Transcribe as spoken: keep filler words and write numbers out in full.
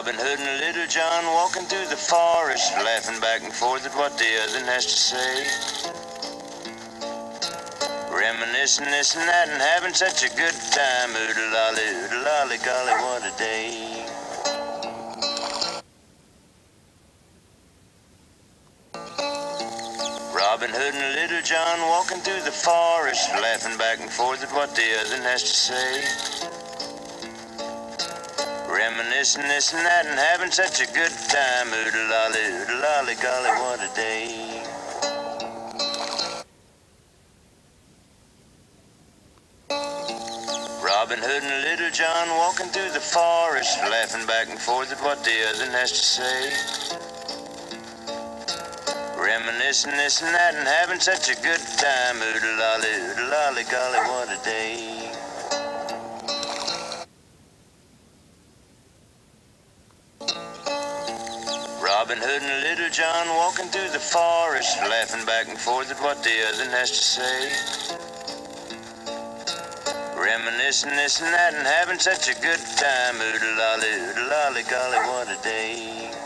Robin Hood and Little John walking through the forest, laughing back and forth at what the other has to say. Reminiscing this and that and having such a good time. Oodle-lolly, oodle-lolly, golly, what a day. Robin Hood and Little John walking through the forest, laughing back and forth at what the other has to say. Reminiscing this and that and having such a good time. Oodle-lolly, oodle-lolly, golly, what a day. Robin Hood and Little John walking through the forest, laughing back and forth at what the other has to say. Reminiscing this and that and having such a good time. Oodle-lolly, oodle-lolly, golly, what a day. Robin Hood and Little John walking through the forest, laughing back and forth at what the other has to say. Reminiscing this and that and having such a good time. Oodle-lolly, oodle-lolly, golly, what a day.